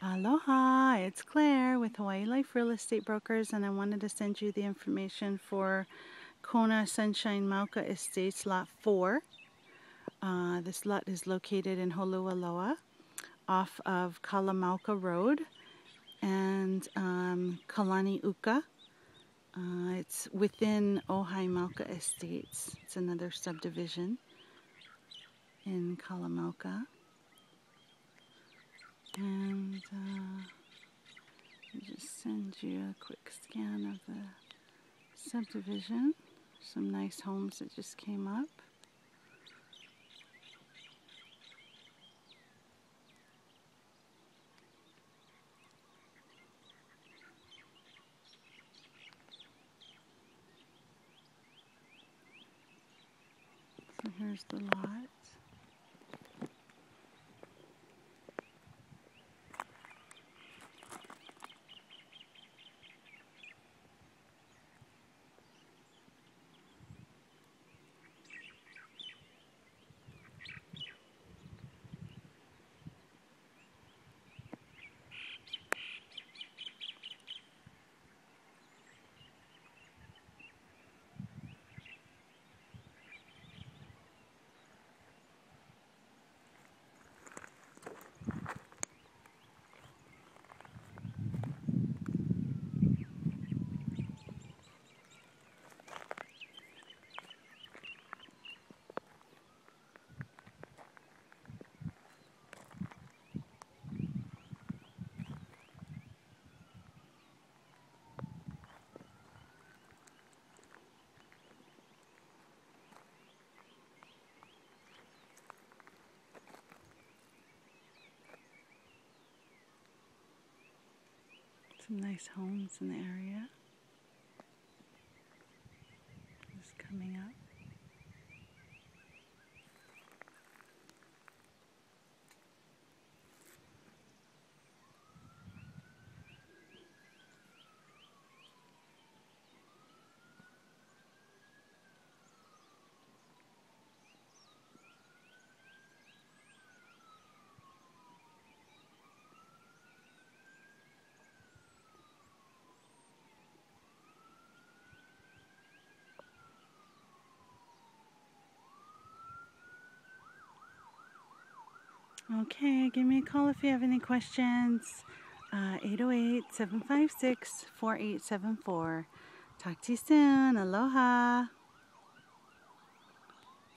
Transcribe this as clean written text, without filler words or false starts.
Aloha, it's Claire with Hawaii Life Real Estate Brokers, and I wanted to send you the information for Kona Sunshine Mauka Estates Lot 4. This lot is located in Holualoa off of Kalamauka Road and Kalani Uka. It's within Ojai Mauka Estates. It's another subdivision in Kalamauka. And I'll just send you a quick scan of the subdivision. Some nice homes that just came up. So here's the lot. Some nice homes in the area. Just coming up. Okay, give me a call if you have any questions. 808-756-4874. Talk to you soon. Aloha.